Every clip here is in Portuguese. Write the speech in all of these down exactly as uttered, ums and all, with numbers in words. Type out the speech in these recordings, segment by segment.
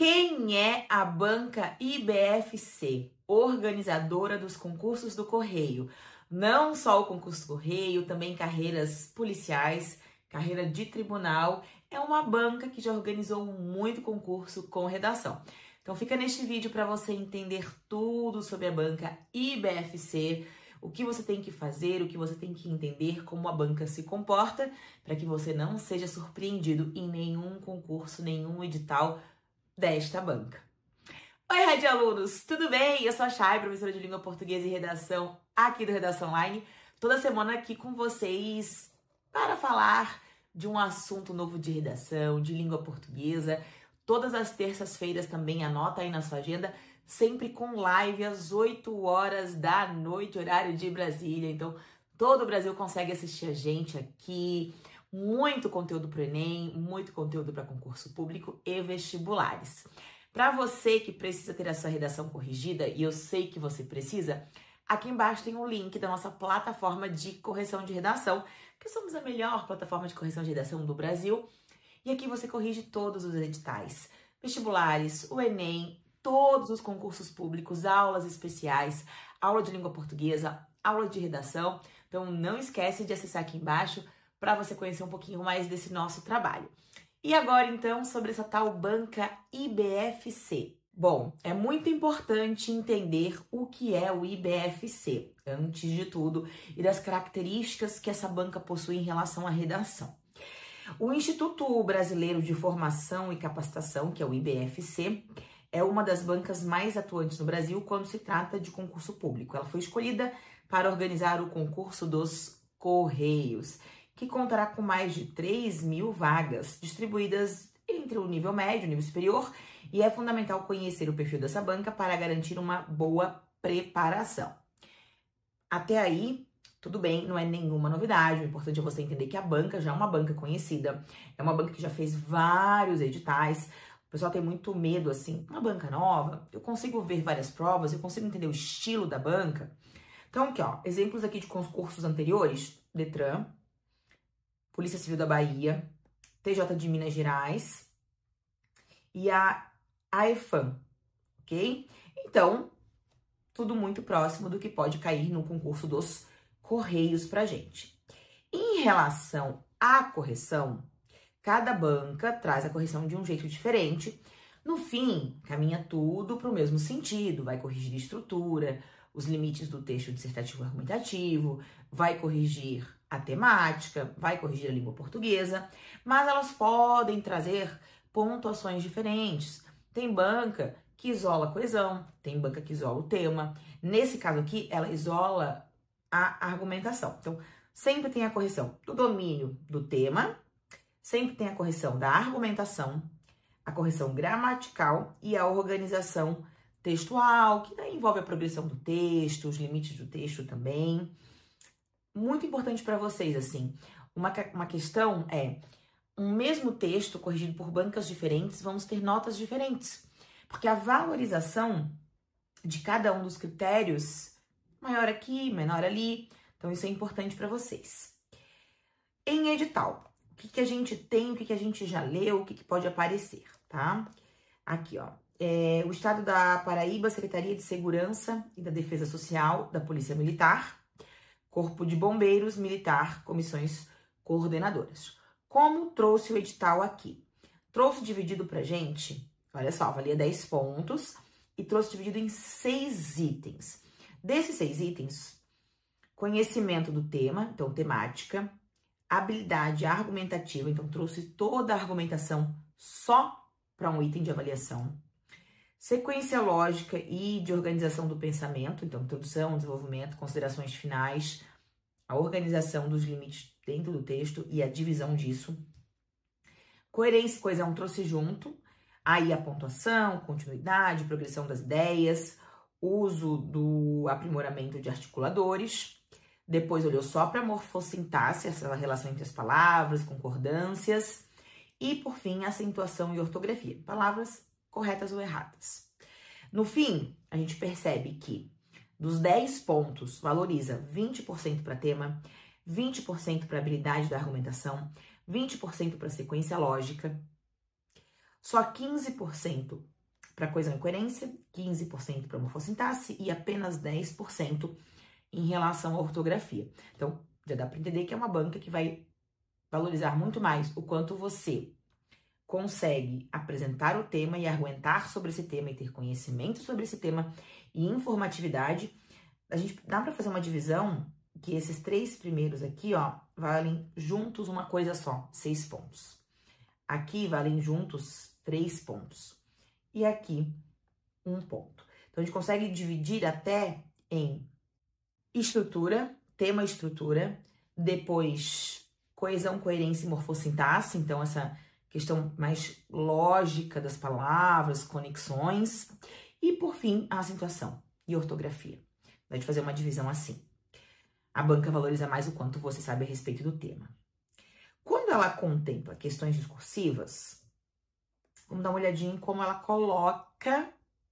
Quem é a banca I B F C, organizadora dos concursos do Correio? Não só o concurso do Correio, também carreiras policiais, carreira de tribunal. É uma banca que já organizou muito concurso com redação. Então fica neste vídeo para você entender tudo sobre a banca I B F C, o que você tem que fazer, o que você tem que entender, como a banca se comporta, para que você não seja surpreendido em nenhum concurso, nenhum edital desta banca. Oi, Rádio Alunos, tudo bem? Eu sou a Chay, professora de Língua Portuguesa e Redação aqui do Redação Online, toda semana aqui com vocês para falar de um assunto novo de redação, de língua portuguesa. Todas as terças-feiras também, anota aí na sua agenda, sempre com live às oito horas da noite, horário de Brasília. Então, todo o Brasil consegue assistir a gente aqui. Muito conteúdo para o Enem, muito conteúdo para concurso público e vestibulares. Para você que precisa ter a sua redação corrigida, e eu sei que você precisa, aqui embaixo tem um link da nossa plataforma de correção de redação, que somos a melhor plataforma de correção de redação do Brasil. E aqui você corrige todos os editais, vestibulares, o Enem, todos os concursos públicos, aulas especiais, aula de língua portuguesa, aula de redação. Então não esquece de acessar aqui embaixo para você conhecer um pouquinho mais desse nosso trabalho. E agora, então, sobre essa tal banca I B F C. Bom, é muito importante entender o que é o I B F C, antes de tudo, e das características que essa banca possui em relação à redação. O Instituto Brasileiro de Formação e Capacitação, que é o I B F C, é uma das bancas mais atuantes no Brasil quando se trata de concurso público. Ela foi escolhida para organizar o concurso dos Correios, que contará com mais de três mil vagas, distribuídas entre o nível médio e o nível superior, e é fundamental conhecer o perfil dessa banca para garantir uma boa preparação. Até aí, tudo bem, não é nenhuma novidade, o importante é você entender que a banca já é uma banca conhecida, é uma banca que já fez vários editais. O pessoal tem muito medo, assim, uma banca nova, eu consigo ver várias provas, eu consigo entender o estilo da banca. Então, aqui, ó, exemplos aqui de concursos anteriores: Detran, Polícia Civil da Bahia, T J de Minas Gerais e a AEFAM, ok? Então, tudo muito próximo do que pode cair no concurso dos Correios pra gente. Em relação à correção, cada banca traz a correção de um jeito diferente. No fim, caminha tudo para o mesmo sentido, vai corrigir a estrutura, os limites do texto dissertativo argumentativo, vai corrigir a temática, vai corrigir a língua portuguesa, mas elas podem trazer pontuações diferentes. Tem banca que isola a coesão, tem banca que isola o tema. Nesse caso aqui, ela isola a argumentação. Então, sempre tem a correção do domínio do tema, sempre tem a correção da argumentação, a correção gramatical e a organização textual, que daí envolve a progressão do texto, os limites do texto também. Muito importante para vocês, assim, uma, uma questão é, um mesmo texto corrigido por bancas diferentes, vamos ter notas diferentes, porque a valorização de cada um dos critérios, maior aqui, menor ali, então isso é importante para vocês. Em edital, o que, que a gente tem, o que, que a gente já leu, o que, que pode aparecer, tá? Aqui, ó, é, o Estado da Paraíba, Secretaria de Segurança e da Defesa Social da Polícia Militar, Corpo de Bombeiros Militar, comissões coordenadoras. Como trouxe o edital aqui? Trouxe dividido pra gente, olha só, valia dez pontos e trouxe dividido em seis itens. Desses seis itens, conhecimento do tema, então temática, habilidade argumentativa, então trouxe toda a argumentação só para um item de avaliação, sequência lógica e de organização do pensamento, então introdução, desenvolvimento, considerações finais, a organização dos limites dentro do texto e a divisão disso, coerência e coesão trouxe junto, aí a pontuação, continuidade, progressão das ideias, uso do aprimoramento de articuladores, depois olhou só para morfossintaxe, essa relação entre as palavras, concordâncias, e por fim acentuação e ortografia, palavras corretas ou erradas. No fim, a gente percebe que dos dez pontos, valoriza vinte por cento para tema, vinte por cento para habilidade da argumentação, vinte por cento para sequência lógica, Só quinze por cento para coesão e coerência, quinze por cento para morfossintaxe e apenas dez por cento em relação à ortografia. Então, já dá para entender que é uma banca que vai valorizar muito mais o quanto você consegue apresentar o tema e argumentar sobre esse tema e ter conhecimento sobre esse tema e informatividade. A gente dá para fazer uma divisão que esses três primeiros aqui, ó, valem juntos uma coisa só, seis pontos. Aqui valem juntos três pontos. E aqui, um ponto. Então, a gente consegue dividir até em estrutura, tema estrutura, depois coesão, coerência e morfossintaxe, então essa questão mais lógica das palavras, conexões, e por fim, a acentuação e ortografia. Dá de fazer uma divisão assim. A banca valoriza mais o quanto você sabe a respeito do tema. Quando ela contempla questões discursivas, vamos dar uma olhadinha em como ela coloca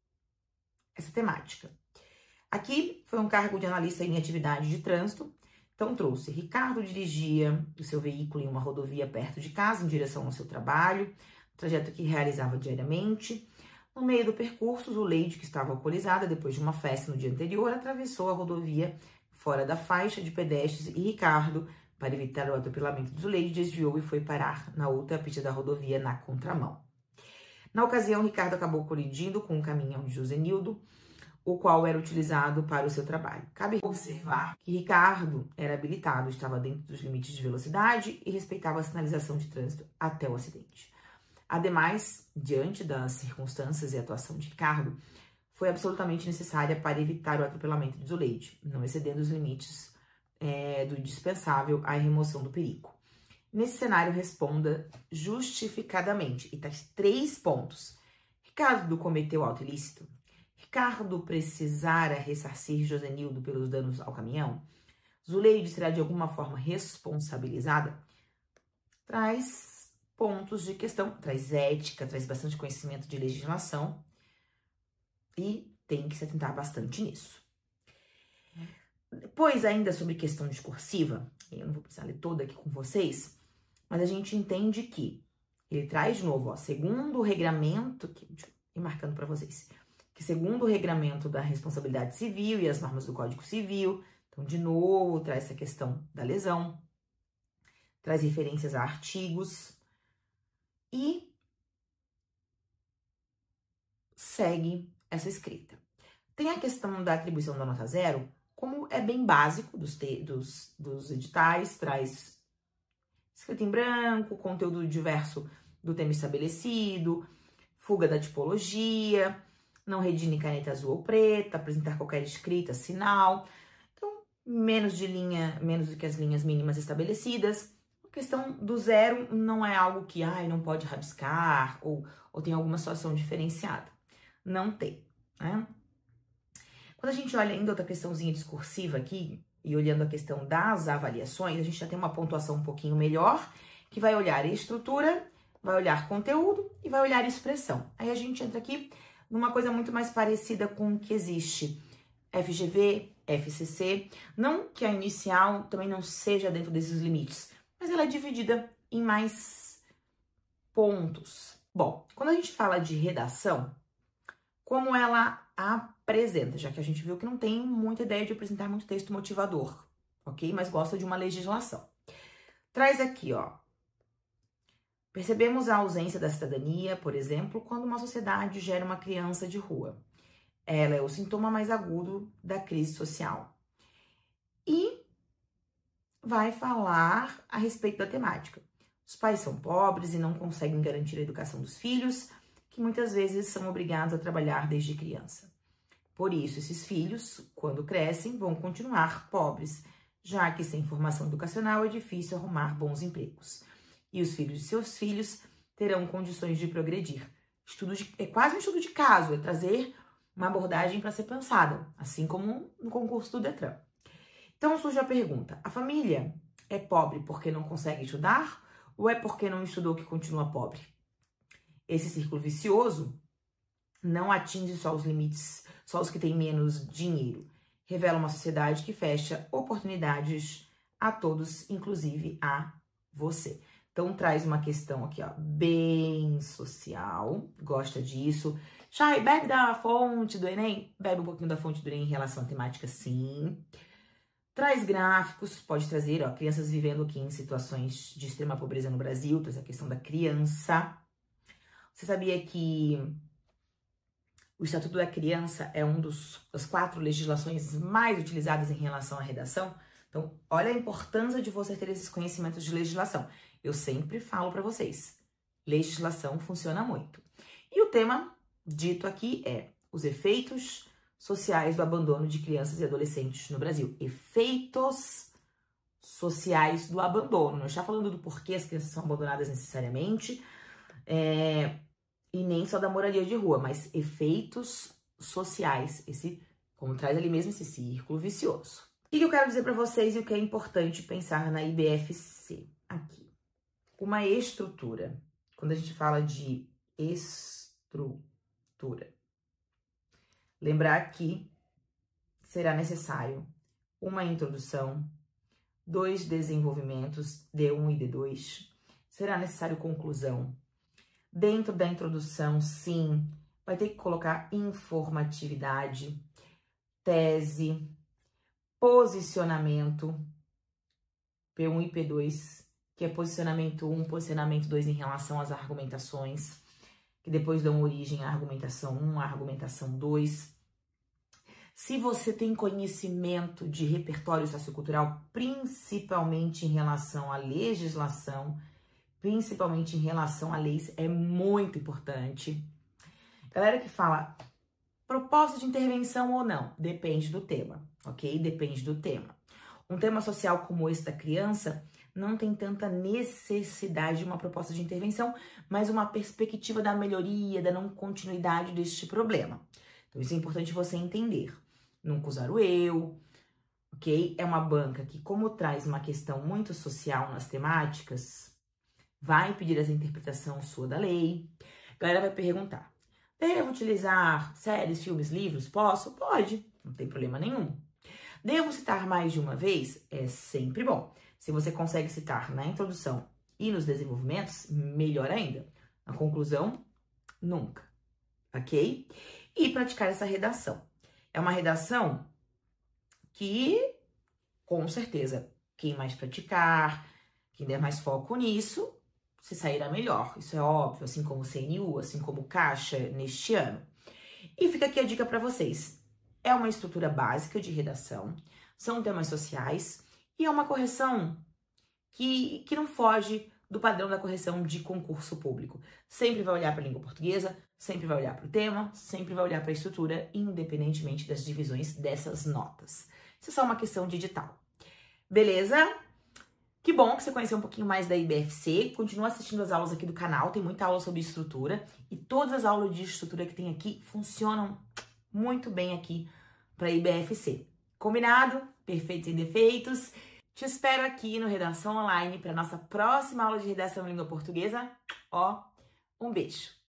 essa temática. Aqui foi um cargo de analista em atividade de trânsito, então trouxe: Ricardo dirigia o seu veículo em uma rodovia perto de casa, em direção ao seu trabalho, trajeto que realizava diariamente. No meio do percurso, Zuleide, que estava alcoolizada depois de uma festa no dia anterior, atravessou a rodovia fora da faixa de pedestres e Ricardo, para evitar o atropelamento de Zuleide, desviou e foi parar na outra pista da rodovia na contramão. Na ocasião, Ricardo acabou colidindo com o caminhão de Josenildo, o qual era utilizado para o seu trabalho. Cabe observar que Ricardo era habilitado, estava dentro dos limites de velocidade e respeitava a sinalização de trânsito até o acidente. Ademais, diante das circunstâncias e atuação de Ricardo, foi absolutamente necessária para evitar o atropelamento de Zuleide, não excedendo os limites é, do indispensável à remoção do perigo. Nesse cenário, responda justificadamente. E traz três pontos. Ricardo cometeu auto ilícito? Ricardo precisara ressarcir Josenildo pelos danos ao caminhão? Zuleide será de alguma forma responsabilizada? Traz pontos de questão, traz ética, traz bastante conhecimento de legislação e tem que se atentar bastante nisso. Depois, ainda sobre questão discursiva, eu não vou precisar ler toda aqui com vocês, mas a gente entende que ele traz de novo, ó, segundo o regramento, que, deixa eu ir marcando para vocês, que segundo o regramento da responsabilidade civil e as normas do Código Civil, então, de novo, traz essa questão da lesão, traz referências a artigos e segue essa escrita. Tem a questão da atribuição da nota zero, como é bem básico dos, te, dos, dos editais, traz escrita em branco, conteúdo diverso do tema estabelecido, fuga da tipologia, não redigir em caneta azul ou preta, apresentar qualquer escrita, sinal. Então, menos de linha, menos do que as linhas mínimas estabelecidas. A questão do zero não é algo que, ai, não pode rabiscar ou, ou tem alguma situação diferenciada. Não tem, né? Quando a gente olha ainda outra questãozinha discursiva aqui, e olhando a questão das avaliações, a gente já tem uma pontuação um pouquinho melhor, que vai olhar estrutura, vai olhar conteúdo e vai olhar expressão. Aí a gente entra aqui numa coisa muito mais parecida com o que existe F G V, F C C, não que a inicial também não seja dentro desses limites, mas ela é dividida em mais pontos. Bom, quando a gente fala de redação, como ela apresenta, já que a gente viu que não tem muita ideia de apresentar muito texto motivador, ok? Mas gosta de uma legislação. Traz aqui, ó. Percebemos a ausência da cidadania, por exemplo, quando uma sociedade gera uma criança de rua. Ela é o sintoma mais agudo da crise social. E vai falar a respeito da temática. Os pais são pobres e não conseguem garantir a educação dos filhos, que muitas vezes são obrigados a trabalhar desde criança. Por isso, esses filhos, quando crescem, vão continuar pobres, já que sem formação educacional é difícil arrumar bons empregos. E os filhos de seus filhos terão condições de progredir. Estudo de, é quase um estudo de caso, é trazer uma abordagem para ser pensada, assim como no concurso do Detran. Então surge a pergunta: a família é pobre porque não consegue estudar ou é porque não estudou que continua pobre? Esse círculo vicioso não atinge só os limites, só os que têm menos dinheiro. Revela uma sociedade que fecha oportunidades a todos, inclusive a você. Então, traz uma questão aqui, ó, bem social, gosta disso. Chay, bebe da fonte do Enem? Bebe um pouquinho da fonte do Enem em relação à temática, sim. Traz gráficos, pode trazer, ó, crianças vivendo aqui em situações de extrema pobreza no Brasil, traz a questão da criança. Você sabia que o Estatuto da Criança é um dos, das quatro legislações mais utilizadas em relação à redação? Então, olha a importância de você ter esses conhecimentos de legislação. Eu sempre falo para vocês, legislação funciona muito. E o tema dito aqui é os efeitos sociais do abandono de crianças e adolescentes no Brasil. Efeitos sociais do abandono. Não está falando do porquê as crianças são abandonadas necessariamente, é, e nem só da moradia de rua, mas efeitos sociais. Esse, como traz ali mesmo, esse círculo vicioso. O que eu quero dizer para vocês e o que é importante pensar na I B F C aqui? Uma estrutura. Quando a gente fala de estrutura, lembrar que será necessário uma introdução, dois desenvolvimentos, D um e D dois. Será necessário conclusão. Dentro da introdução, sim, vai ter que colocar informatividade, tese, posicionamento, P um e P dois, que é posicionamento um, posicionamento dois em relação às argumentações, que depois dão origem à argumentação um, à argumentação dois. Se você tem conhecimento de repertório sociocultural, principalmente em relação à legislação, principalmente em relação a leis, é muito importante. Galera que fala proposta de intervenção ou não, depende do tema, ok? Depende do tema. Um tema social como esse da criança não tem tanta necessidade de uma proposta de intervenção, mas uma perspectiva da melhoria, da não continuidade deste problema. Então, isso é importante você entender. Nunca usar o eu, ok? É uma banca que, como traz uma questão muito social nas temáticas, vai pedir essa interpretação sua da lei. A galera vai perguntar, devo utilizar séries, filmes, livros? Posso? Pode, não tem problema nenhum. Devo citar mais de uma vez? É sempre bom. Se você consegue citar na introdução e nos desenvolvimentos, melhor ainda. Na conclusão, nunca, ok? E praticar essa redação. É uma redação que, com certeza, quem mais praticar, quem der mais foco nisso, se sairá melhor. Isso é óbvio, assim como o C N U, assim como o Caixa neste ano. E fica aqui a dica para vocês. É uma estrutura básica de redação, são temas sociais e é uma correção que, que não foge do padrão da correção de concurso público. Sempre vai olhar para a língua portuguesa, sempre vai olhar para o tema, sempre vai olhar para a estrutura, independentemente das divisões dessas notas. Isso é só uma questão de edital. Beleza? Que bom que você conheceu um pouquinho mais da I B F C. Continua assistindo as aulas aqui do canal, tem muita aula sobre estrutura. E todas as aulas de estrutura que tem aqui funcionam muito bem aqui para a I B F C. Combinado? Perfeitos sem defeitos. Te espero aqui no Redação Online para nossa próxima aula de redação em língua portuguesa. Ó, um beijo!